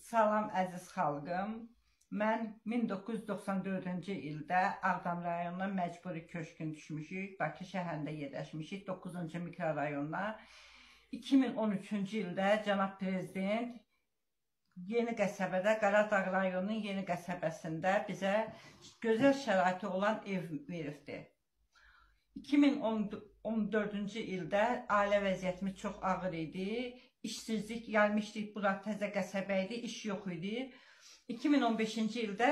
Salam əziz xalqım. Mən 1994-cü ildə Ağdam rayonuna məcburi köçkün düşmüşük. Bakı şəhərində yerləşmişik 9-cu mikrorayonuna. 2013-cü ildə cənab prezident Yeni Qəsəbədə, Qaradağ rayonunun Yeni Qəsəbəsində bizə gözəl şəraiti olan ev veribdi. 2014-cü ildə ailə vəziyyətimiz çox ağır idi. İşsizlik gəlmişdik, bura təzə qəsəbə idi, iş yox idi. 2015-ci ildə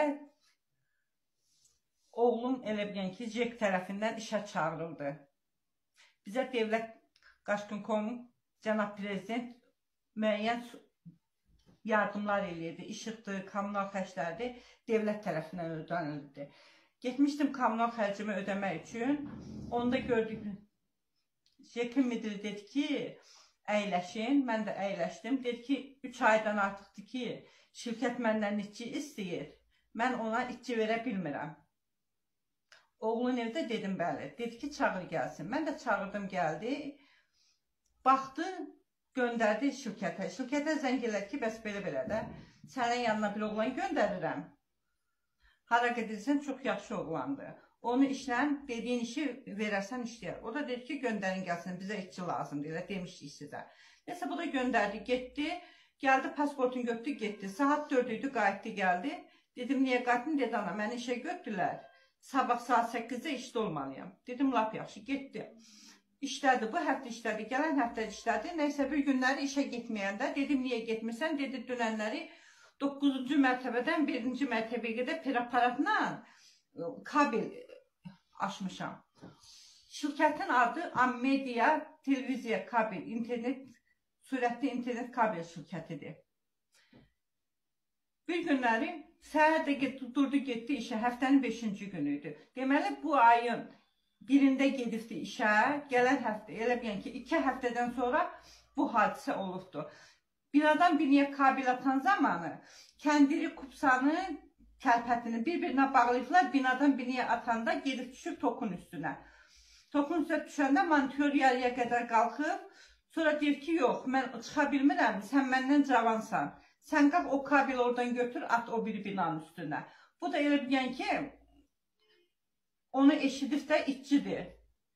oğlum elə bilən ki, JEK tərəfindən işə çağırıldı. Bizə Dövlət Qaçqın.com cənab prezident müəyyən yardımlar eləyirdi. İşıqdır, kommunal xərclərdir, dövlət tərəfindən ödənildi. Getmişdim kommunal xərcimi ödəmək üçün. Onda gördük, JEK-in müdiri dedi ki, əyləşin, mən də əyləşdim. Dedi ki, 3 aydan artıqdır ki, şirkət məndən işçi istəyir. Mən ona işçi verə bilmirəm. Oğlun evdə dedim, bəli. Dedi ki, çağır gəlsin. Mən də çağırdım, gəldi. Baxdı, göndərdi şirkətə. Şirkətə zəng elədi ki, bəs belə-belə də sənin yanına bir oğlan göndərirəm. Hara gedirsən, çox yaxşı oğlandır. Onu işlə, dediyin işi verərsən işləyər. O da dedi ki, göndərin gəlsin, bizə işçi lazımdır, elə demişdik sizə. Neyse, bu da göndərdi, getdi. Gəldi, pasportunu götürdü, getdi. Saat 4 idi, qayıtdı, gəldi. Dedim, niyə qayıtdın? Dedi, ana, məni işə götürdülər. Sabah saat 8-də işdə olmalıyam. Dedim, lap yaxşı, getdi. İşlədi, bu həftə işlədi, gələn həftə işlədi. Neyse, bir günləri işə getməyəndə, dedim, niyə getmirsən? Dedi, dünənləri 9-cu mərtəbədən 1-ci mərtəbəyə qədər preparatla kabel açmışam. Şirkətin adı Ammedia televiziya kabel, sürətli internet kabel şirkətidir. Bir günləri səhər də durdu, getdi işə, həftənin 5-ci günüydü. Deməli, bu ayın birində gedibdi işə, gələn həftə, elə bilən ki, 2 həftədən sonra bu hadisə olubdur. Binadan biriyə kabel atan zamanı kəndiri, kupsanı, kəlpətini bir-birinə bağlayıblar, binadan biriyə atanda gedib düşür tokun üstünə. Tokun üstünə düşəndə monitör yarıya qədər qalxıb, sonra deyir ki, yox, mən çıxa bilmirəm, sən məndən cavansan. Sən qalq, o kabel oradan götür, at o bir binanın üstünə. Bu da elə bilən ki, onu eşidib də işçidir.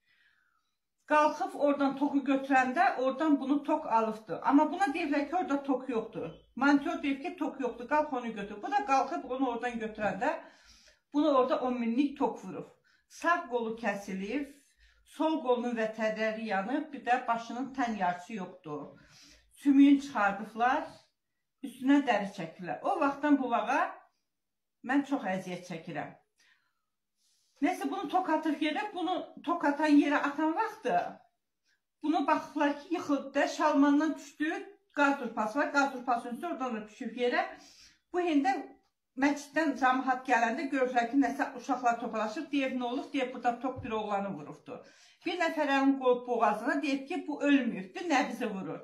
Qalxıb oradan toku götürəndə, oradan bunu tok alıbdır. Amma buna deyirlər ki, orada tok yoxdur. Monitör deyir ki, tok yoxdur, qalx onu götür. Bu da qalxıb onu oradan götürəndə, bunu orada 10 minlik tok vurub. Sağ qolu kəsilib, sol qolunun vətərləri yanıb, bir də başının tən yarısı yoxdur. Sümüyün çıxardıblar, üstünə dəri çəkirlər. O vaxtdan bu vaqa mən çox əziyyət çəkirəm. Neyse, bunu tok atıb yerə, bunu tok atan yerə atan vaxtı, bunu baxıblar ki, yıxılıb da, şalmandan düşdü, qaz turpası var, qaz turpasının üstü oradan da düşüb yerə. Bu hində məsciddən cəmaət gələndə görürlər ki, nəsə uşaqlar topalaşıb, deyir, nə olub, deyir, burada tok bir oğlanı vurubdur. Bir nəfərənin qoyub boğazına, deyir ki, bu ölmüyübdür, nəbzi vurur.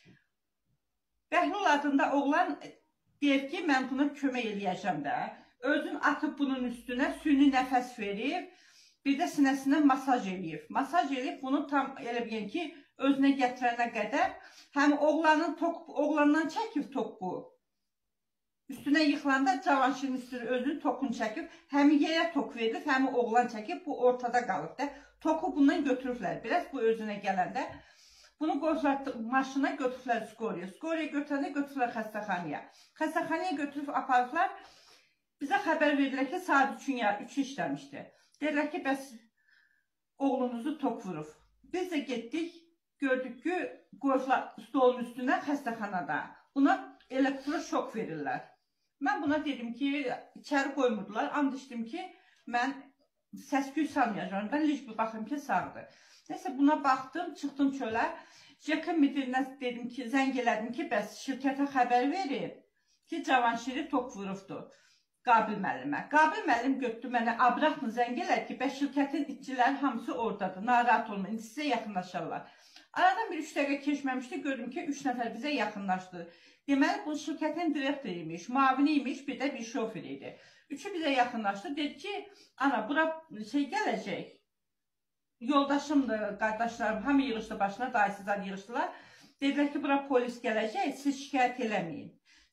Bəhlul adında oğlan deyir ki, mən buna kömək eləyəcəm də. Özün atıb bunun üstünə süni nəfəs verib, bir də sinəsindən masaj eləyib. Masaj eləyib, bunu tam elə bilin ki, özünə gətirənə qədər həm oğlandan çəkib topu. Üstünə yıxılanda Cavanşirin üstünə özünün tokunu çəkib, həm yerə tok verib, həm oğlan çəkib, bu ortada qalıb da. Toku bundan götürürlər, biraz bu özünə gələndə. Bunu qoyurlar maşına, götürürlər skoriya. Skoriya götürəndə götürürlər xəstəxanaya. Xəstəxanaya götürüb aparırlar. Bizə xəbər verirlər ki, saat 3 işləmişdi. Deyirlər ki, bəs oğlunuzu tok vurub. Biz də getdik, gördük ki, qoyurlar stolun üstünə xəstəxanada. Buna elektroşok verirlər. Mən buna dedim ki, içəri qoymurdular. And içdim ki, mən səs-küy salmayacağım. Ben hiç bir baxım ki, sağdır. Neyse, buna baxdım, çıxdım çölə. JEK-in müdirinə dedim ki, zəng elədim ki, bəs şirkətə xəbər verin ki, Cavanşiri tok vurubdur. Qabil müəllimə. Qabil müəllim götürdü mənə, Abrahmı zəng elədi ki, bəs şirkətin işçiləri hamısı oradadır, narahat olmayın, indi sizə yaxınlaşarlar. Aradan bir 3 dəqiqə keçməmişdi, gördüm ki, 3 nəfər bizə yaxınlaşdı. Deməli, bu şirkətin direktoru imiş, mavini imiş, bir də bir şofer idi. Üçü bizə yaxınlaşdı, dedi ki, ana, bura gələcək, yoldaşımdır, qardaşlarım, hamı yığışdı başına, dayısızlar yığışdılar. Dedilər ki, bura polis gələcək, siz şikayət eləməyin.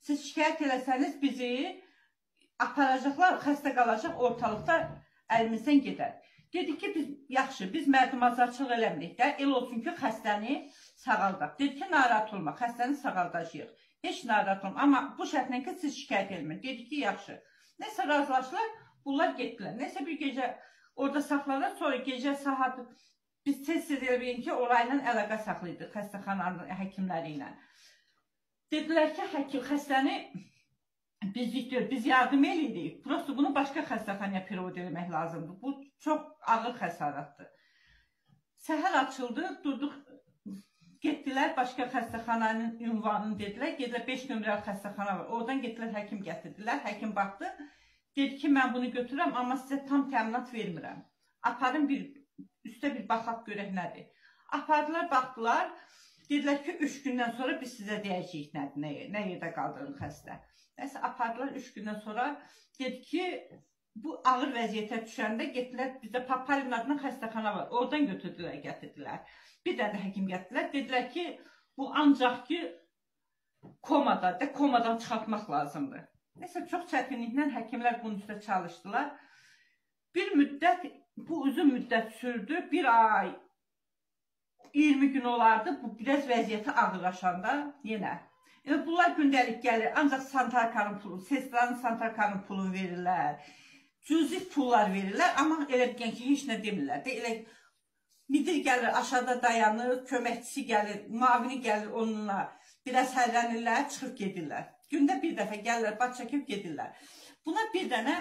Siz şikayət eləsəniz bizi aparacaqlar, xəstə qalacaq, ortalıqda əlimizdən gedər. Dedik ki, yaxşı, biz mərdumazarçılıq eləmirik də, el olsun ki, xəstəni sağaldaq. Dedik ki, narahat olma, xəstəni sağaldacağıq. Heç narahat olma, amma bu şərtlə ki, siz şikayət eləməyin. Dedik ki, yaxşı. Nəsə razılaşdılar, bunlar getdilər. Nəsə bir gecə orada saxladılar, sonra gecə saat biz tez-tez eləyin ki, orayla əlaqə saxlaydıq, xəstəxananın həkimləri ilə. Dedilər ki, xəstəni biz yardım eləyirik. Prosto bunu başqa xəstəxanaya perevod eləmək lazımdır. Bu çox ağır xəsarətdir. Səhər açıldı, durduq, getdilər başqa xəstəxananın ünvanını dedilər. Gedilər 5 nömrəli xəstəxana var. Oradan getdilər, həkim gətirdilər. Həkim baxdı. Dedi ki, mən bunu götürürəm, amma sizə tam təminat vermirəm. Aparın üstə bir baxaq görək nədir. Apardılar, baxdılar. Dedilər ki, 3 gündən sonra biz sizə deyəcəyik nədir, nə yerdə qaldırın xəstə. Nəsə apardılar 3 gündən sonra, dedi ki, bu ağır vəziyyətə düşəndə getdilər, bizdə Papalin adına xəstəxana var, oradan götürdülər, gətirdilər. Bir dənə həkim gətirdilər, dedilər ki, bu ancaq ki, komadadır, komadan çıxartmaq lazımdır. Nəsə çox çətinliklə həkimlər bunun üstə çalışdılar. Bir müddət, bu uzun müddət sürdü, bir ay, 20 gün olardı, bu biraz vəziyyəti ağırlaşanda yenə. Bunlar gündəlik gəlir, ancaq santarkanın pulu, sestranın santarkanın pulunu verirlər, cüzi pullar verirlər, amma elə bilən ki, heç nə demirlər. Elə midir gəlir, aşağıda dayanır, köməkçisi gəlir, mavini gəlir onunla, biraz hərlənirlər, çıxıb gedirlər. Gündə bir dəfə gəlirlər, baş çəkib gedirlər. Buna bir dənə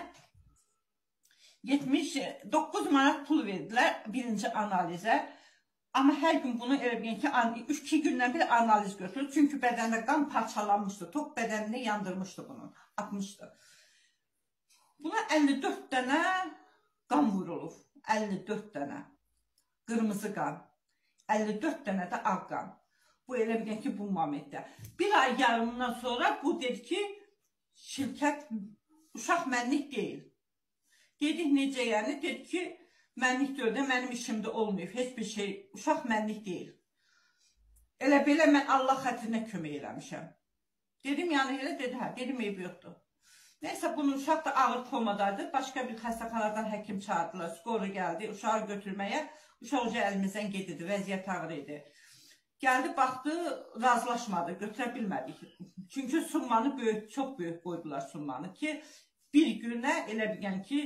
79 manat pul verdilər birinci analizə. Amma hər gün bunu elə bilin ki, 2 gündən bir analiz götürür. Çünki bədəndə qan parçalanmışdı. Tok bədənini yandırmışdı bunu. Atmışdı. Buna 54 dənə qan vurulub. 54 dənə. Qırmızı qan. 54 dənə də ağ qan. Bu elə bilin ki, bu momentdə. Bir ay yarımından sonra bu dedi ki, şirkət uşaq mənlik deyil. Dedik necə yəni? Dedi ki, mənlik deyil də, mənim işimdə olmayıb, heç bir şey, uşaq mənlik deyil. Elə belə mən Allah xətrinə kömək eləmişəm. Dedim, yəni elə dedi, hə, dedim, eybi yoxdur. Neysə, bunun uşaq da ağır komadaydı, başqa bir xəstəxanadan həkim çağırdılar, skoru gəldi, uşağı götürməyə, uşaq uca əlimizdən gedirdi, vəziyyət ağır idi. Gəldi, baxdı, razılaşmadı, götürə bilmədik. Çünki summanı böyük, çox böyük qoydular summanı ki, bir günə elə bilən ki,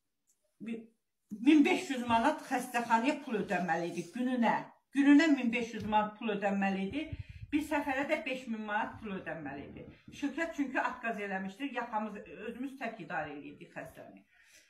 1500 manat xəstəxanaya pul ödənməli idi gününə. Gününə 1500 manat pul ödənməli idi. Bir səfərə də 5000 manat pul ödənməli idi. Şirkət çünki atqaz eləmişdir. Yaxamız, özümüz tək idarə edirdik xəstəni.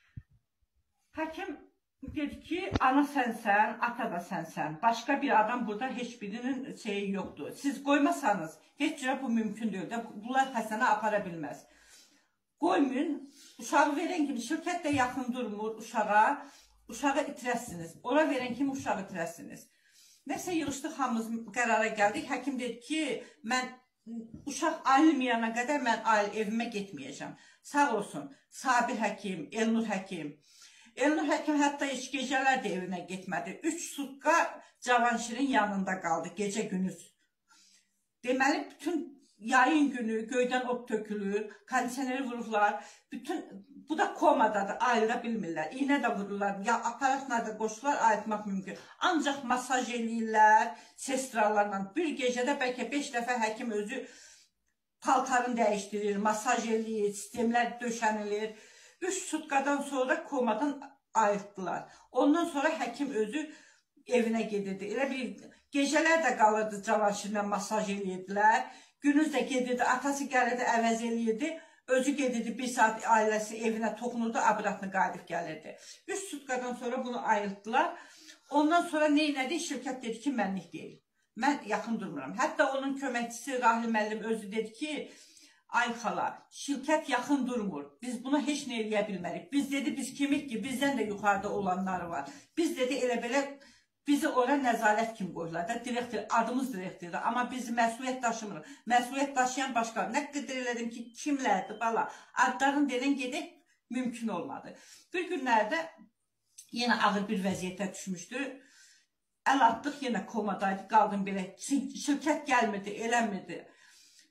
Həkim dedi ki, ana sənsən, ata da sənsən. Başqa bir adam burada heç birinin şeyi yoxdur. Siz qoymasanız, heç cürə bu mümkün deyil. Bunlar xəstəni apara bilməz. Qoymayın, uşağı verən kimi, şirkət də yaxın durmur uşağa, uşağı itirəsiniz. Ora verən kimi uşağı itirəsiniz. Nəsə yığışdıq, hamımız qərara gəldik. Həkim dedi ki, mən uşaq ayrılmayana qədər mən evimə getməyəcəm. Sağ olsun, Sabir həkim, Elnur həkim. Elnur həkim hətta heç gecələr də evinə getmədi. 3 sutka Cavanşirin yanında qaldı, gecə günüz. Deməli, bütün yayın günü göydən ot tökülür, kondisioneri vururlar, bu da komadadır, ayrıla bilmirlər, iynə də vururlar, ya aparatla da qoşurlar, ayırtmaq mümkün. Ancaq masaj eləyirlər, sestralarla, bir gecədə bəlkə 5 dəfə həkim özü paltarını dəyişdirir, masaj eləyir, sistemlər döşənilir. 3 sutkadan sonra komadan ayırtdılar. Ondan sonra həkim özü evinə gedirdi. Elə bir gecələr də qalırdı, Cavanşirlə masaj eləyirdilər. Günüz də gedirdi, atası gəlirdi, əvəz eləyirdi. Özü gedirdi, 1 saat ailəsi evinə toxunurdu, abratını qayıdıb gəlirdi. 3 sutkadan sonra bunu ayırtdılar. Ondan sonra neynədi? Şirkət dedi ki, mənlik deyil. Mən yaxın durmuram. Hətta onun köməkçisi Rahil müəllim özü dedi ki, ay xala, şirkət yaxın durmur. Biz buna heç nə eləyə bilmərik. Biz dedi, biz kimik ki, bizdən də yuxarıda olanlar var. Biz dedi, elə belə bizi ora nəzarət kimi qoyurlar da, direktor, adımız direktordur, amma biz məsuliyyət daşımırıq. Məsuliyyət daşıyan başqa, nə qədər elədim ki, kimlərdir, bala, adlarını deyilən gedək, mümkün olmadı. Bir günlərdə yenə ağır bir vəziyyətə düşmüşdü, əl atdıq, yenə komadaydı, qaldım belə, şirkət gəlmirdi, eləmirdi.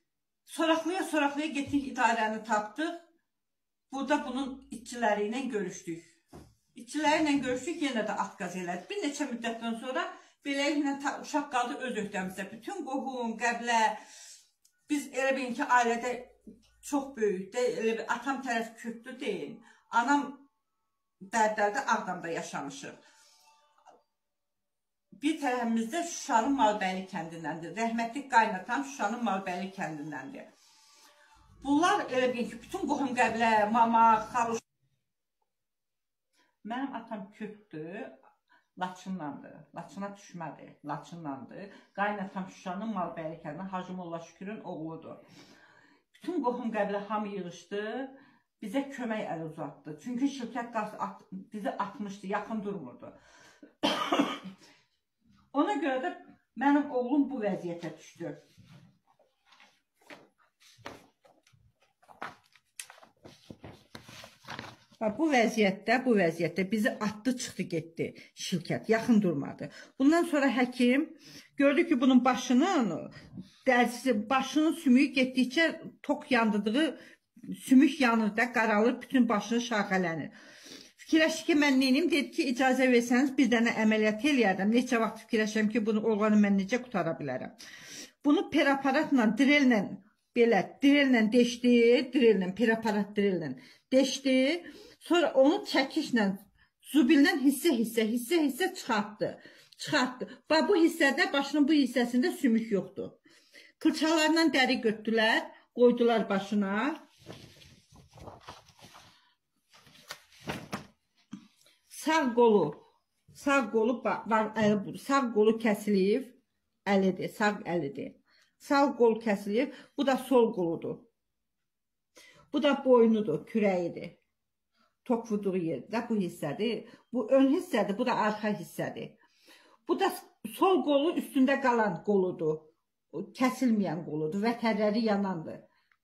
Soraqlaya getdik, idarəni tapdıq. Burada bunun işçiləri ilə görüşdük. İşçiləri ilə görüşdük, yenə də atqaz elədik. Bir neçə müddətdən sonra beləliklə uşaq qaldı öz öhdəmizdə. Bütün qohum, qəbilə, biz elə bilin ki, ailədə çox böyükdə, atam tərəf Kürdlü deyil. Anam Dərdərdə Ağdamda yaşamışıq. Bir tərəfimizdə Şuşanın Malbəyli kəndindəndir. Rəhmətli qaynatam Şuşanın Malbəyli kəndindəndir. Bunlar elə bilin ki, bütün qohum qəbilə, mama, xaluş. Mənim atam Kürdlü, Laçınlandır. Laçına düşmədi, Laçınlandır. Qaynatam Şuşanın Malbəyli kəndində Hacı Molla Şükürün oğludur. Bütün qohum qəbilə hamı yığışdı, bizə kömək əli uzatdı. Çünki şirkət bizi atmışdı, yaxın durmurdu. Ona görə də mənim oğlum bu vəziyyətə düşdü. Bu vəziyyətdə bizi atdı, çıxdı, getdi şirkət, yaxın durmadı. Bundan sonra həkim gördü ki, bunun başının sümüyü getdikcə tok yandırdığı sümük yanır da, qaralır, bütün başını şaxələnir. Fikirləşdi ki, mən neyim? Dedi ki, icazə versəniz bir dənə əməliyyat eləyərdim. Neçə vaxt fikirləşəm ki, bunu oğlanı mən necə qutara bilərəm. Bunu peraparatla, direllə deşdi, peraparat direllə deşdi. Sonra onu çəkişlə, zubillə hissə çıxartdı. Bu hissədə, başının bu hissəsində sümük yoxdur. Kılçalarla dəri götürdülər, qoydular başına. Sağ qolu kəsilib, əlidir, sağ əlidir. Sağ qol kəsilib, bu da sol qoludur. Bu da boynudur, kürəyidir. Tok vurduğu yerdə bu hissədir. Bu ön hissədir, bu da arxa hissədir. Bu da sol qolu üstündə qalan qoludur. Kəsilməyən qoludur, vətərləri yanandır.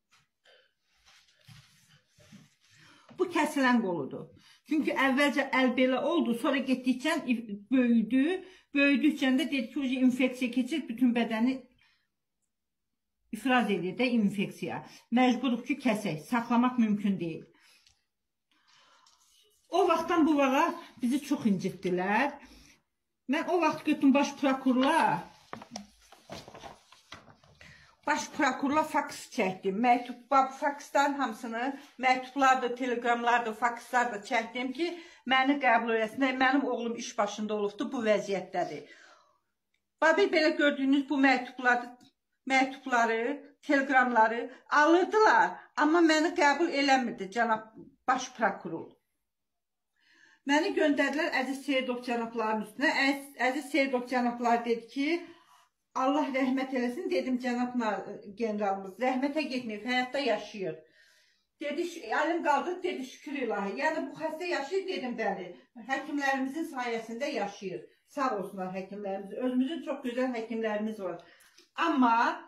Bu kəsilən qoludur. Çünki əvvəlcə əl belə oldu, sonra getdikcə böyüdü. Böyüdükcə də dedi ki, infeksiya keçir, bütün bədəni ifraz edir də infeksiya. Məcburuq ki, kəsək, saxlamaq mümkün deyil. O vaxtdan bu vaxt bizi çox incitdilər. Mən o vaxt götürdüm baş prokurorla faks çəkdim. Faksların hamısını, məktublardır, telegramlardır, fakslardır çəkdim ki, məni qəbul eləsinlər. Mənim oğlum iş başında olubdur, bu vəziyyətdədir. Babi belə gördüyünüz bu məktubları, telegramları alırdılar, amma məni qəbul eləmirdi cənab baş prokuror. Məni göndərdilər Əziz Seyidov cənabların üstünə. Əziz Seyidov cənablar dedi ki, Allah rəhmət eləsin, dedim cənab generalımız, rəhmətə getməyib, həyatda yaşayır. Dedi, əlim qaldırıb, dedi, şükür ilahi. Yəni, bu xəstə yaşayır, dedim, bəli. Həkimlərimizin sayəsində yaşayır. Sağ olsunlar həkimlərimiz. Özümüzün çox gözəl həkimlərimiz var. Amma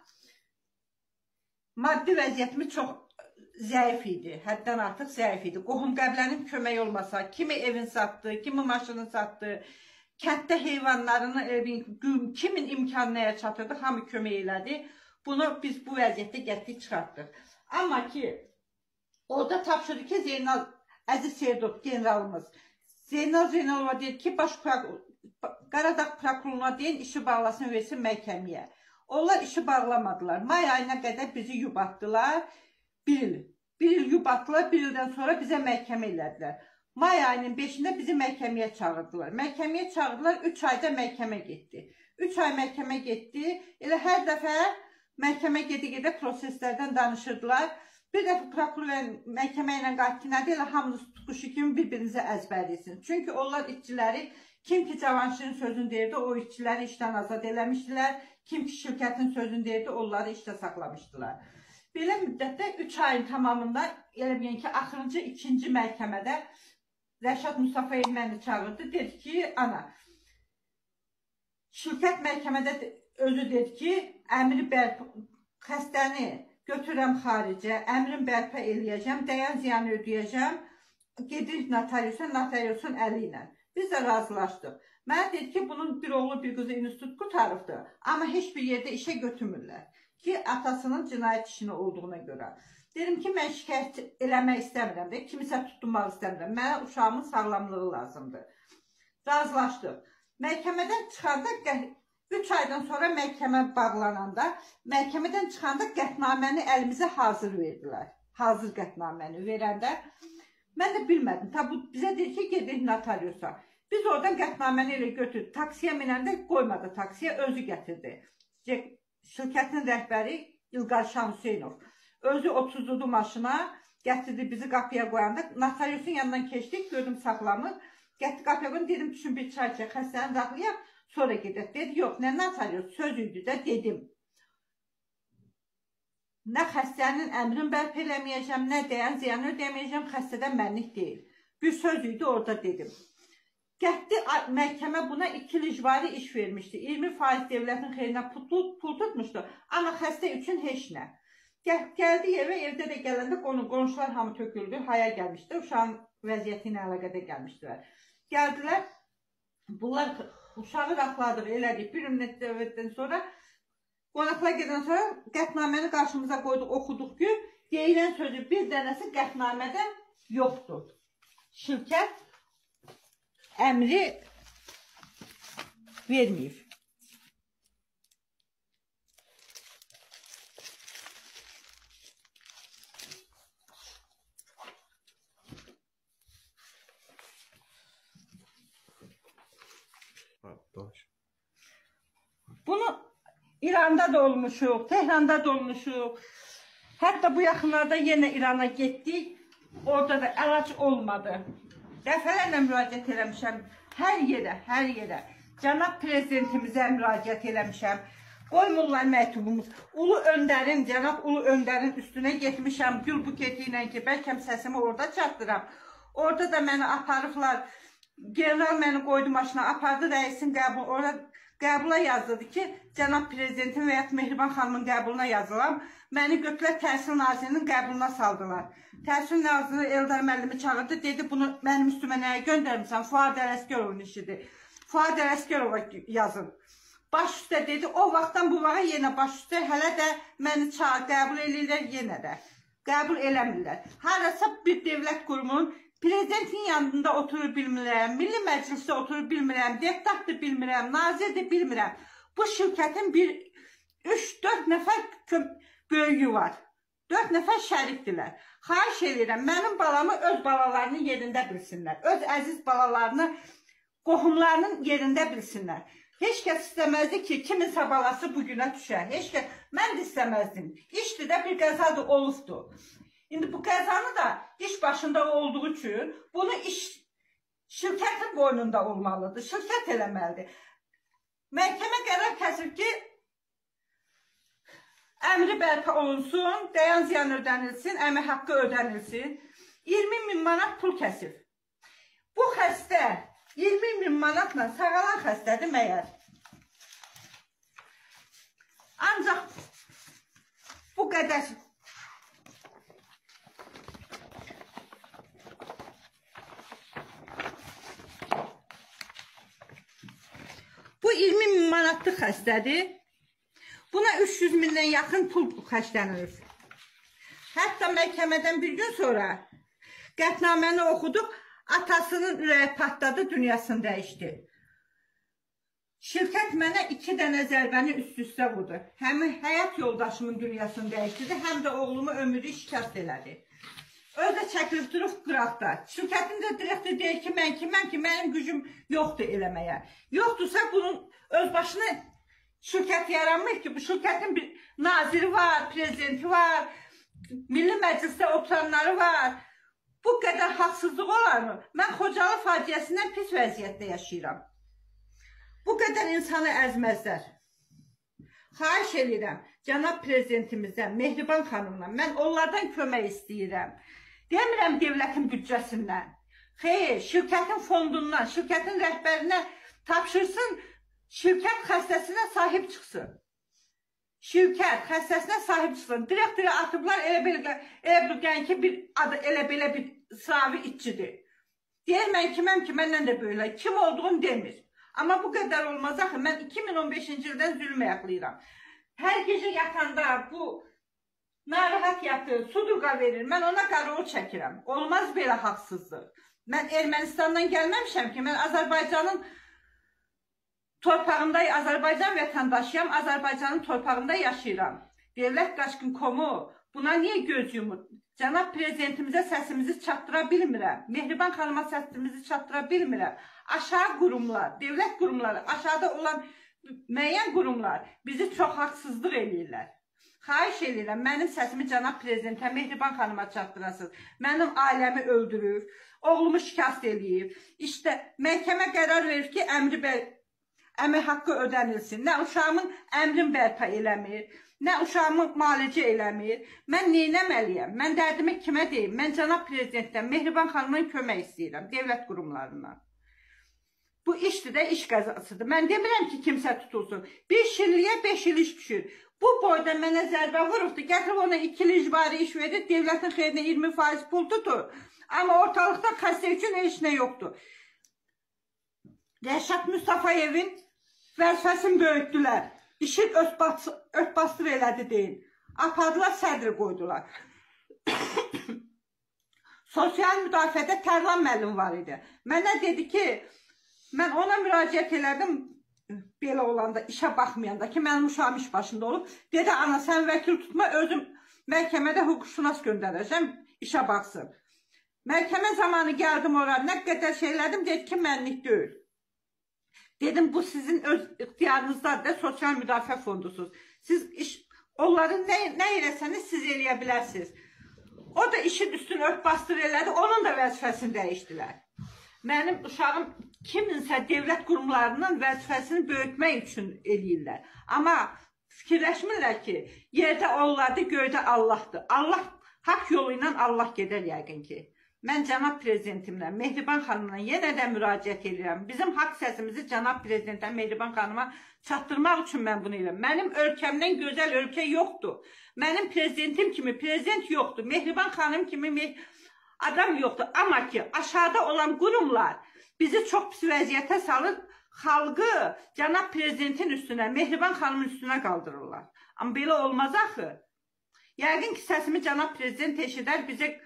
maddi vəziyyətimiz çox zəif idi, həddən artıq zəif idi. Qohum qəbilənin kömək olmasa, kimi evin satdı, kimi maşını satdı, kənddə heyvanlarını, kimin imkanı nəyə çatırdı, hamı kömək elədi. Bunu biz bu vəziyyətdə getdik, çıxartdıq. Amma ki, orada tapşırdı ki, Zeynal, Əziz Seyidov generalımız, Zeynal Zeynalova deyir ki, Qaradağ prokuroruna deyin, işi bağlasın, versin məhkəməyə. Onlar işi bağlamadılar. May ayına qədər bizi yubatdılar. Bir il yubatdılar, bir ildən sonra bizə məhkəmə elədilər. May ayının 5-də bizi məhkəməyə çağırdılar. Məhkəməyə çağırdılar, 3 ayda məhkəmə getdi. 3 ay məhkəmə getdi. Elə hər dəfə məhkəmə gedə-gedə proseslərdən danışırdılar. Bir dəfə prokuror məhkəmə ilə qayıtdı, nədir? Elə hamınız tutquşu kimi bir-birinizə əzbərləyəsiniz. Çünki onlar işçiləri, kim ki Cavanşirin sözünü deyirdi, o işçiləri işdən azad eləmişdilər. Kim ki şirkətin sözünü deyirdi, onları işdə saxlamışdılar. Belə müddətdə 3 ayın tamamında, elə bilin ki, axırıncı 2-ci məhkəmədə Rəşad Mustafayev məni çağırdı, dedi ki, ana, şirkət məhkəmədə özü dedi ki, xəstəni götürəm xaricə, əmrin bərpa eləyəcəm, dəyən ziyanı ödəyəcəm, gedirik notariusa, notariusun əli ilə. Biz də razılaşdıq. Mənə dedi ki, bunun bir oğlu, bir qızı institut qutarıbdır, amma heç bir yerdə işə götürmürlər. ki, atasının cinayət işini olduğuna görə. Dedim ki, mən şikayət eləmək istəmirəm də, kimisə tutulmaq istəmirəm. Mənə uşağımın sağlamlığı lazımdır. Razılaşdıq. Məhkəmədən çıxanda, 3 aydan sonra məhkəmə bağlananda, məhkəmədən çıxanda qətnaməni əlimizə hazır verdilər. Hazır qətnaməni verəndə, mən də bilmədim. Tabi bizə deyir ki, gedək notariusa. Biz oradan qətnaməni elə götürdük. Taksiyə minəndə qoymadı taksiyə, özü gətirdi. Şirkətin rəhbəri İlqar Şah Hüseynov. Özü 30'ludu maşına, gətirdi bizi qapıya qoyanda. Notariusun yanından keçdik, gördüm saxlamır. Gətirdi qapıya qoyun, dedim düşün bir çay çək, xəstəni daxlayaq, sonra gedək. Dedi, yox, nə notarius, söz idi də dedim. Nə xəstənin əmrin bərp eləməyəcəm, nə dəyən ziyanı ödəməyəcəm, xəstədən mənlik deyil. Bir söz idi, orada dedim. Getdi, məhkəmə buna 2 licvari iş vermişdi. 20% devlətin xeyrinə pul tutmuşdu, amma xəstə üçün heç nə. Gəldi evə, evdə də gələndə qonşular hamı töküldü, haya gəlmişdi, uşağın vəziyyəti ilə əlaqədə gəlmişdilər. Gəldilər, bunlar uşağı raxladıq, elədik, bir müddətdən sonra, qonaqlar gedən sonra qətnaməni qarşımıza qoyduq, oxuduq ki, deyilən sözü bir dənəsi qətnamədən yoxdur. Şirkət əmri verməyib. Bunu İranda da olmuşuq, Tehranda da olmuşuq. Hətta bu yaxınlarda yenə İrana getdik. Orada da əlac olmadı. Dəfələrlə müraciət eləmişəm. Hər yerə. Cənab prezidentimizə müraciət eləmişəm. Qoymurlar məktubumuz. Cənab Ulu Öndərin üstünə getmişəm. Gül buketi ilə ki, bəlkəm səsimi orada çatdıram. Orada da məni aparıblar. General məni qoydu maşına, apardı rəisin qəbula yazıldı ki, cənab prezidentin və ya Mehriban xanımın qəbuluna yazılam. Məni götürlər Təhsil Nazirinin qəbuluna saldılar. Təhsil Naziri Eldar müəllimi çağırdı, dedi bunu mənim üstümə nəyə göndərmişsən? Fuad Ələsgərovun işidir. Fuad Ələsgərova yazın. Baş üstə dedi, o vaxtdan bu vaxa yenə baş üstə, hələ də məni qəbul edirlər yenə də. Qəbul eləmirlər. Harasa bir devlət qurumunun prezidentin yanında oturur bilmirəm, Milli Məclisdə oturur bilmirəm, deputat da bilmirəm, nazir də bilmirəm. Bu şirkətin 3-4 nəfər böyüyü var. 4 nəfər şərikdirlər. Xahiş edirəm, mənim balamı öz balalarının yerində bilsinlər. Öz əziz balalarını, qohumlarının yerində bilsinlər. Heç kəs istəməzdi ki, kiminsə balası bugünə düşər. Heç kəs, mən də istəməzdim. İşdir də bir qəzadır, olubdur. İndi bu qəzanı da iş başında olduğu üçün bunu şirkətin boynunda olmalıdır. Şirkət eləməlidir. Məhkəmə qərar kəsir ki, əmri bərpa olunsun, dəyən ziyan ödənilsin, əmək haqqı ödənilsin. 20.000 manat pul kəsir. Bu xəstə 20.000 manatla sağalan xəstədir məyər. Ancaq bu qədər bu 20.000 manatlıq xəstədir. Buna 300.000-dən yaxın pul xərclənir. Hətta məhkəmədən bir gün sonra qətnaməni oxuduq, atasının ürəyi patladı, dünyasını dəyişdi. Şirkət mənə 2 dənə zərbəni üst-üstə vurdu. Həm həyat yoldaşımın dünyasını dəyişdirdi, həm də oğlumu ömrü şikast elədi. Özə çəkilib durub qıraqda. Şirkətin də direktor deyir ki, mən ki, mənim gücüm yoxdur eləməyə. Yoxdursa bunun öz başına şirkət yaranmır ki, bu şirkətin bir naziri var, prezidenti var, Milli Məclisdə oturanları var. Bu qədər haqsızlıq olar mı? Mən Xocalı faciəsindən pis vəziyyətdə yaşayıram. Bu qədər insanı əzməzlər. Xahiş edirəm, cənab prezidentimizdən, Mehriban xanımdan, mən onlardan kömək istəyirəm. Demirəm devlətin büdcəsindən. Xeyr, şirkətin fondundan, şirkətin rəhbərinə tapşırsın, şirkət xəstəsinə sahib çıxsın. Şirkət xəstəsinə sahib çıxsın. Direktoru atıblar, elə bilgən ki, elə belə bir sıravi itçidir. Deyir, mən kiməm ki, məndən də böyle, kim olduğum demir. Amma bu qədər olmaz axı, mən 2015-ci ildən zülm ayaqlayıram. Hər gecə yatanda bu narahat yatır, sudurqa verir. Mən ona qaror çəkirəm. Olmaz belə haqsızlıq. Mən Ermənistandan gəlməmişəm ki, mən Azərbaycanın torpağında, Azərbaycan vətəndaşıyam, Azərbaycanın torpağında yaşayıram. Dövlət Qaçqın Komu buna niyə göz yumur? Cənab Prezidentimizə səsimizi çatdıra bilmirəm. Mehriban xanıma səsimizi çatdıra bilmirəm. Aşağı qurumlar, dövlət qurumları, aşağıda olan müəyyən qurumlar bizi çox haqsızlıq eləyirlər. Xahiş edirəm, mənim səsimi Cənab Prezidentə, Mehriban xanıma çatdırasınız. Mənim ailəmi öldürür, oğlumu şikast eləyib. İşte məhkəmə qərar verir ki, əmək haqqı ödənilsin. Nə uşağımın əmrin bərpa eləmir, nə uşağımı müalicə eləmir. Mən neynəməliyəm? Mən dərdimi kimə deyim? Mən Cənab Prezidentdən, Mehriban xanımdan kömək istəyirəm, dövlət qurumlarından. Bu işdir də, iş qəzasıdır. Mən demirəm ki, kimsə tutulsun. 5 illiyə 5 il iş düşür. Bu boyda mənə zərbə vurubdur. Gətirib ona 2 il icbari iş verir, devlətin xeyrinə 20% pul tutur. Amma ortalıqda xəstə üçün heç nə yoxdur. Rəşad Mustafayevin vəzifəsini böyütdülər. İşi örtbasdır elədi deyin. Apardılar, sədri qoydular. Sosial müdafiədə Tərlan müəllim var idi. Mənə dedi ki, mən ona müraciət elədim, belə olanda, işə baxmayanda ki, mənim uşağım iş başında olub. Dedi, ana, sən vəkil tutma, özüm məhkəmədə hüquqşünas göndərəcəm, işə baxsın. Məhkəmə zamanı gəldim oraya, nə qədər şeylədim, dedi ki, mənlik deyil. Dedim, bu sizin öz ixtiyarınızdadır, sosial müdafiə fondusuz. Siz onları nə eləsəniz, siz eləyə bilərsiniz. O da işin üstünü örtbasdır elədi, onun da vəzifəsini dəyişdilər. Mənim uşağım kiminsə dövlət qurumlarının vəzifəsini böyütmək üçün eləyirlər. Amma fikirləşmirlər ki, yerdə onlardır, göydə Allahdır. Allah, haqq yolu ilə Allah gedər yəqin ki. Mən Cənab Prezidentimlə, Mehriban xanımla yenə də müraciət edirəm. Bizim haqq səsimizi Cənab Prezidentə, Mehriban xanıma çatdırmaq üçün mən bunu edirəm. Mənim ölkəmdən gözəl ölkə yoxdur. Mənim prezidentim kimi prezident yoxdur. Mehriban xanım kimi adam yoxdur. Amma ki, aşağıda olan qurumlar bizi çox pis vəziyyətə salır, xalqı Cənab Prezidentin üstünə, Mehriban xanımın üstünə qaldırırlar. Amma belə olmaz axı. Yəqin ki, səsimi Cənab Prezident eşidər,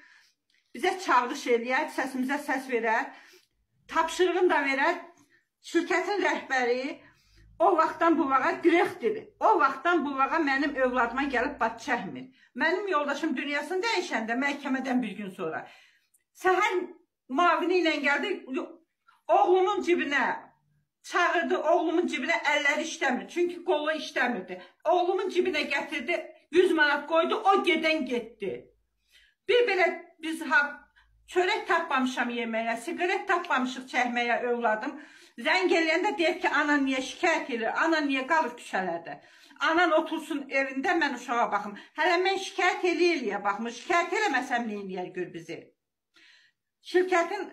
bizə çağırış eləyər, səsimizə səs verər, tapşırığını da verər. Şirkətin rəhbəri o vaxtdan bu vaqa direktdir. O vaxtdan bu vaqa mənim övladıma gəlib bat çəkmir. Mənim yoldaşım dünyasını dəyişəndə məhkəmədən bir gün sonra səhər mavini ilə gəldi, oğlumun cibinə çağırdı, oğlumun cibinə əlləri işləmir. Çünki qolu işləmirdi. Oğlumun cibinə gətirdi, 100 manat qoydu, o gedən getdi. Bir belə biz çörək tapmamışam yeməyə, sigaret tapmamışıq çəkməyə övladım. Zəng eləyəndə deyir ki, anan niyə şikayət edir, anan niyə qalır küçələrdə? Anan otursun evində, mən uşağa baxım. Hələ mən şikayət eləyə baxmır, şikayət eləməsəm nə eləyər gör bizi? Şirkətin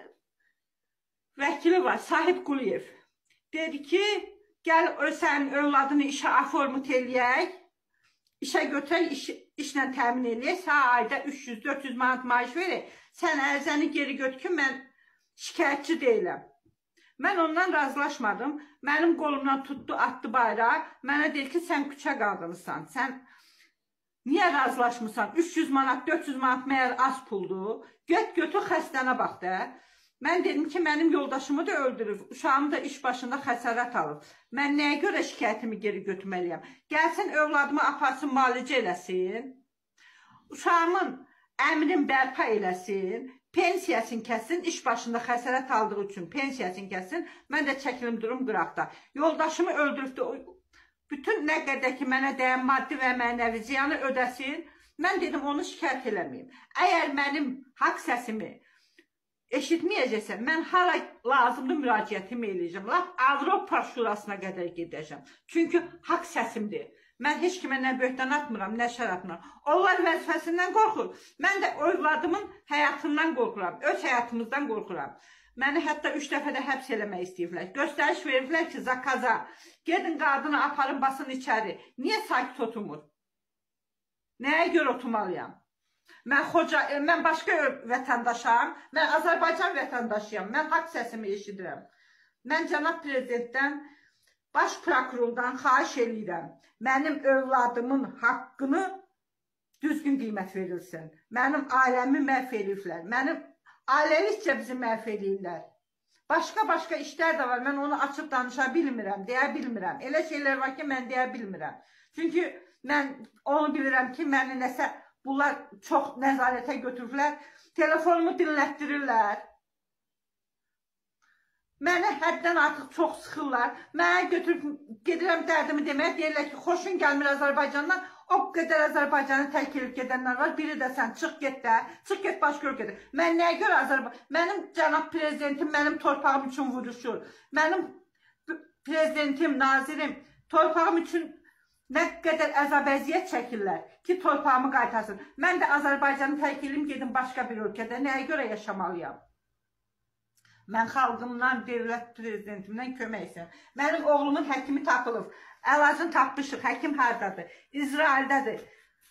vəkili var, Sahib Quliyev. Dedi ki, gəl sənin övladını işə aformut eləyək, işə götürək, işlə təmin eləyək, sağ ayda 300-400 manat maaş verək, sən ərzəni geri götür ki, mən şikayətçi deyiləm. Mən ondan razılaşmadım, mənim qolumdan tutdu, atdı bayrağı, mənə deyir ki, sən küçə qaldırırsan, sən niyə razılaşmırsan, 300 manat, 400 manat məyər az puldur, götür xəstənə bax da. Mən dedim ki, mənim yoldaşımı da öldürür, uşağım da iş başında xəsarət alır. Mən nəyə görə şikayətimi geri götürməliyəm? Gəlsin, övladımı aparsın, müalicə eləsin, uşağımın əmrin bərpa eləsin, pensiyasını kəssin, iş başında xəsarət aldığı üçün pensiyasını kəssin, mən də çəkilim durum qıraqda. Yoldaşımı öldürübdü, bütün nə qədər ki, mənə dəyən maddi və mənəvi ziyanı ödəsin, mən dedim, onu şikayət eləməyim. Əgər mənim haqq səsimi eşitməyəcəksə, mən hala lazımdır müraciətimi eləyəcəm. Lap Avropa Şurasına qədər gedəcəm. Çünki haqq səsimdir. Mən heç kimə nə böhtan atmıram, nə şər atmıram. Onlar vəzifəsindən qorxur. Mən də övladımın həyatından qorxuram, öz həyatımızdan qorxuram. Məni hətta 3 dəfə də həbs eləmək istəyiblər. Göstəriş veriblər ki, zakaza, gedin qadını aparın, basın içəri. Niyə sakit oturmur? Nəyə görə oturmalıyam? Mən başqa vətəndaşam, mən Azərbaycan vətəndaşıyam, mən haqq səsimi eşidirəm. Mən Cənab Prezidentdən baş prokurordan xahiş edirəm, mənim övladımın haqqını düzgün qiymət verilsin. Mənim ailəmi məhv edirlər. Mənim ailəlikcə bizi məhv edirlər. Başqa işlər də var. Mən onu açıb danışa bilmirəm, deyə bilmirəm. Elə şeylər var ki, mən deyə bilmirəm. Çünki mən onu bilirəm ki, məni nəsə bunlar çox nəzarətə götürürlər. Telefonumu dinlətdirirlər. Mənə həddən artıq çox sıxırlar. Mənə götürüb gedirəm dərdimi deməyə, deyirlər ki, xoşun gəlmir Azərbaycandan. O qədər Azərbaycanı tərk edib gedənlər var. Biri də sən çıx get də, çıx get başqa ölkədə. Mən nəyə görə mənim cənab prezidentim mənim torpağım üçün vuruşur. Mənim prezidentim, nazirim torpağım üçün nə qədər əzab-əziyyət çəkirlər ki, torpağımı qaytarsın. Mən də Azərbaycanı tərk edim, gedim başqa bir ölkədə. Nəyə görə yaşamalıyam? Mən xalqımdan, dövlət prezidentimdən kömək istəyirəm. Mənim oğlumun həkimi tapılıb. Əlacını tapmışıq. Həkim hardadır? İsraildədir.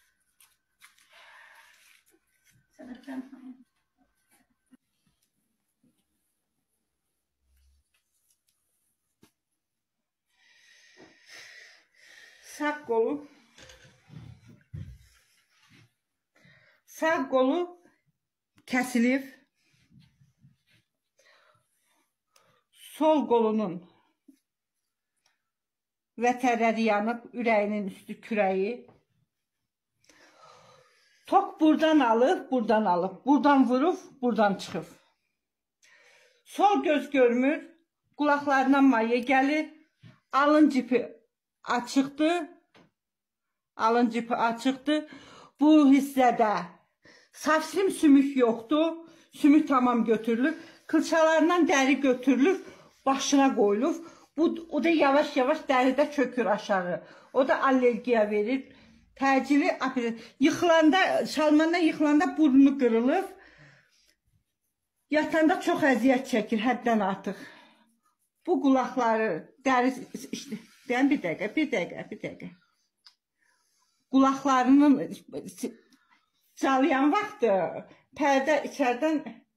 Sağ qolu kəsilib. Sol qolunun vətərləri yanıb, ürəyinin üstü kürəyi. Tok buradan alıb, buradan vurub, buradan çıxıb. Sol göz görmür, qulaqlarından maye gəlir, alın cipi açıqdır. Bu hissədə safsim sümük yoxdur, sümük tamam götürülüb, kılçalarından dəri götürülüb, başına qoyulub. O da yavaş-yavaş dəridə çökür aşağı. O da allergiya verir. Təcili yıxılanda, şalmandan yıxılanda burnu qırılıb. Yatanda çox əziyyət çəkir, həddən artıq. Bu qulaqları, dəri, bir dəqiqə. Qulaqlarının calayan vaxtı pərdə içərdən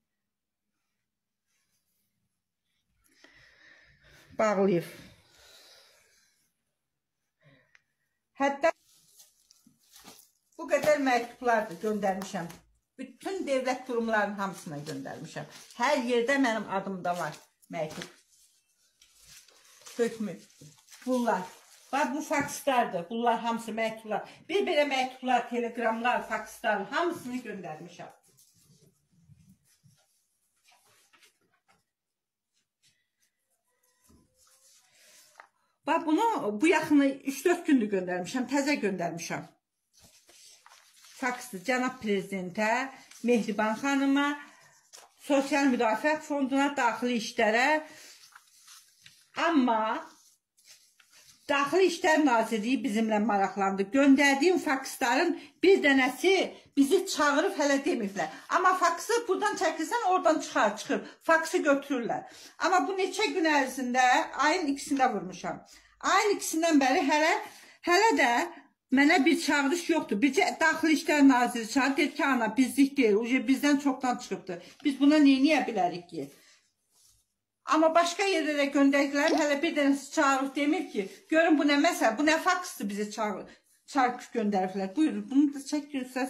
bağlayıb. Hətta bu qədər məktublar da göndərmişəm. Bütün devlət qurumlarının hamısına göndərmişəm. Hər yerdə mənim adımda var məktub. Hökmü. Bunlar. Bax, bu fakslardır. Bunlar hamısı məktublar. Bir belə məktublar, telegramlar, fakslar hamısını göndərmişəm. Bax, bunu bu yaxını 3-4 gündür göndərmişəm. Təzə göndərmişəm. Faksdır. Cənab Prezidentə, Mehriban xanıma, Sosial Müdafiət Fonduna, Daxili İşlərə. Amma Daxili İşlər Nazirliyi bizimlə maraqlandı. Göndərdiyim faksların bir dənəsi bizi çağırıb hələ deməyiblər. Amma faksı buradan çəkilsən oradan çıxır. Faksı götürürlər. Amma bu neçə gün ərzində ayın 2-sində vurmuşam. Ayın 2-sindən bəri hələ də mənə bir çağırış yoxdur. Bircə Daxili İşlər Naziri çağırır. Deyir ki, ana bizlik deyil. Bizdən çoxdan çıxıbdır. Biz buna neyə bilərik ki? Amma başqa yerlərə göndərdiklərim hələ bir dənəsi çağırıb demir ki, görün bu nə məsələ, bu nə faksdır bizi çağırıb göndəriblər. Buyurun, bunu da çək göstər.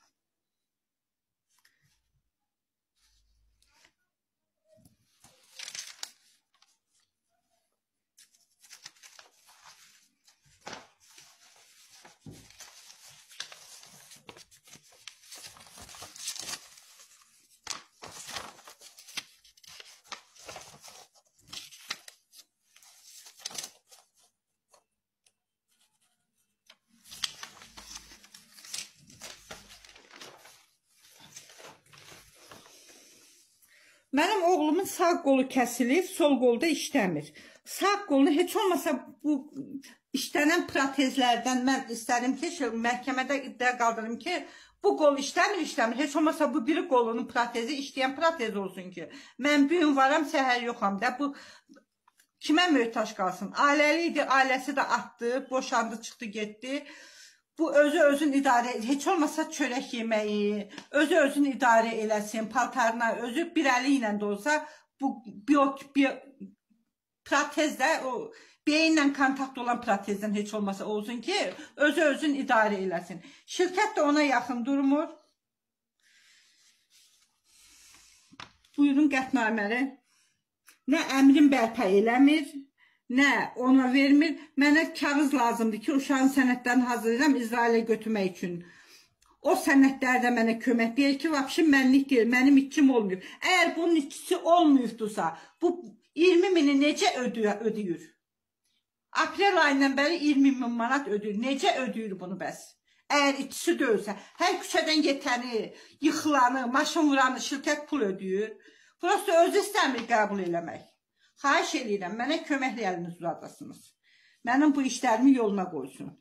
Mənim oğlumun sağ qolu kəsilib, sol qolda işləmir. Sağ qolunu heç olmasa bu işlənən protezlərdən mən istədim ki, məhkəmədə iddia qaldırım ki, bu qol işləmir. Heç olmasa bu biri qolunun protezi işləyən protez olsun ki, mən bu gün varam, səhər yoxam da, bu kimə möhtaç qalsın? Ailəli idi, ailəsi də atdı, boşandı, çıxdı, getdi. Bu özünü idarə, heç olmasa çörək yeməyi, özünü idarə eləsin, paltarına, özü bir əli ilə də olsa, bu protez də beyinlə kontakt olan protezdən heç olmasa olsun ki, özün idarə eləsin. Şirkət də ona yaxın durmur. Buyurun qətnaməli. Nə əmrin bərpa eləmir, nə ona vermir. Mənə kağız lazımdır ki, uşağın sənədlərini hazırlayıram İsrailə götürmək üçün. O sənədlər də mənə kömək deyir ki, vəbşin mənlik deyil, mənim itkim olmuyor. Əgər bunun itkisi olmuyubdursa, bu 20.000-i necə ödəyir? Aprel ayından bəri 20.000 manat ödəyir. Necə ödəyir bunu bəs? Əgər itkisi deyilsə, hər küçədən yetəni, yıxılanı, maşın vuranı şirkət pul ödəyir. Prosta özü istəmir qəbul eləmək. Xahiş edirəm, mənə köməklə əliniz uzadasınız. Mənim bu işlərimi yoluna qoysun.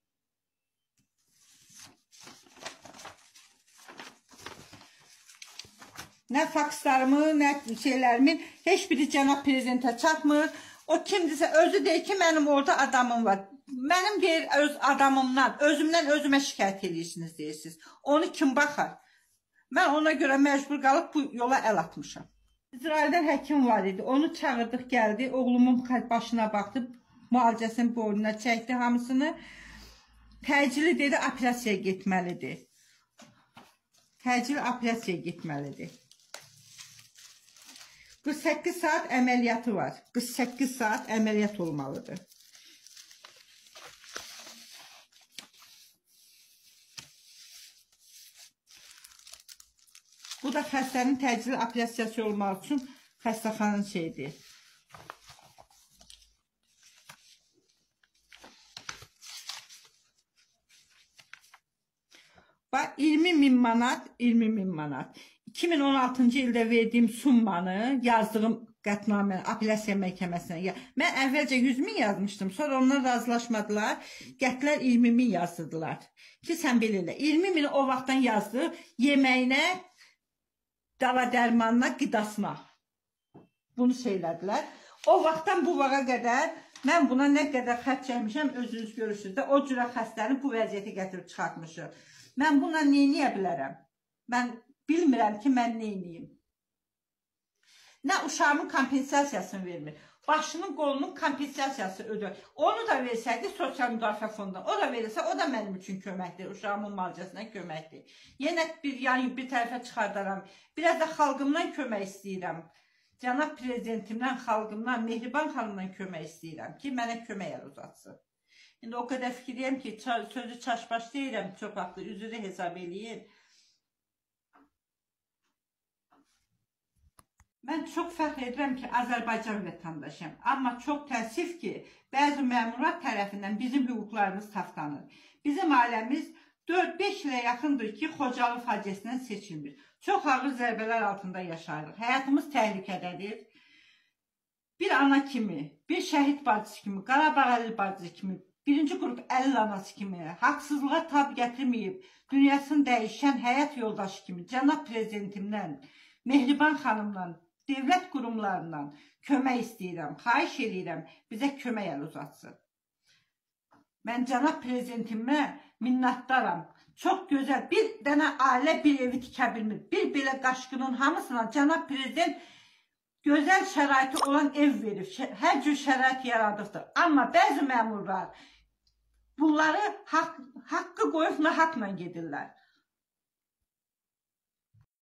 Nə fakslarımı, nə şeylərimin heç biri cənab prezidentə çatmır. O kimdirsə özü deyir ki, mənim orada adamım var. Mənim deyir öz adamımdan, özümdən özümə şikayət edirsiniz deyirsiniz. Onu kim baxar? Mən ona görə məcbur qalıb bu yola əl atmışam. İsraildə həkim var idi. Onu çağırdıq, gəldi. Oğlumun başına baxdı. Müalicəsinin boynuna çəkdi hamısını. Təcili dedi, operasiyaya getməlidir. Təcili operasiyaya getməlidir. 48 saat əməliyyatı var. 48 saat əməliyyat olmalıdır. Bu da xəstənin təcili operasiyası olmaq üçün xəstəxananın şeyidir. Bax, 20.000 manat, 20.000 manat. 2016-cı ildə verdiyim summanı, yazdığım qətnamə, apellyasiya məhkəməsinə. Mən əvvəlcə 100.000 yazmışdım, sonra onlar razılaşmadılar, gətirlər 20.000 yazdırdılar. Ki, sən belə elə. 20.000 o vaxtdan yazdı, yeməyinə, dava dərmanına, qidasına. Bunu söylədilər. O vaxtdan bu vaqa qədər mən buna nə qədər xərc çəkmişəm, özünüz görürsünüz də, o cürə xəstəni bu vəziyyəti gətirib çıxartmışım. Mən buna neyləyə bilərəm? Mən bilmirəm ki, mən neyləyim. Nə uşağımın kompensasiyasını vermir. Başının, qolunun kompensasiyası ödür. Onu da versəydi sosial müdafiə fonundan. O da verirsə, o da mənim üçün köməkdir. Uşağımın müalicəsinə köməkdir. Yenə bir tərəfə çıxardaram. Biraz da xalqımdan kömək istəyirəm. Cənab prezidentimdən, xalqımdan, Mehriban xanımdan kömək istəyirəm ki, mənə kömək əl uzatsın. İndi o qədər fikirdəyəm ki, sözü çaşbaş deyirəm, çox haqlı, üzrü hesab eləyin. Mən çox fəxr edirəm ki, Azərbaycan vətəndaşıyam. Amma çox təəssüf ki, bəzi məmurlar tərəfindən bizim hüquqlarımız tapdanır. Bizim ailəmiz 4-5 ilə yaxındır ki, Xocalı faciəsindən seçilmir. Çox ağır zərbələr altında yaşayırıq. Həyatımız təhlükədədir. Bir ana kimi, bir şəhid bacısı kimi, Qarabağ Əlil bacısı kimi, birinci qrup əlil anası kimi, haqsızlığa tab gətirməyib, dünyasını dəyişən həyat yoldaşı kimi, cənab prezidentimdən, Mehriban xanımdan, dövlət qurumlarından kömək istəyirəm, xahiş edirəm, bizə kömək əl uzatsın. Mən cənab prezidentimə minnətdaram. Çox gözəl, bir dənə ailə bir evi tikə bilmir. Bir belə qaşqının hamısına cənab prezident gözəl şəraiti olan ev verir. Hər cür şərait yaradıqdır. Amma bəzi məmurlar bunları haqqı qoyub nahaqla gedirlər.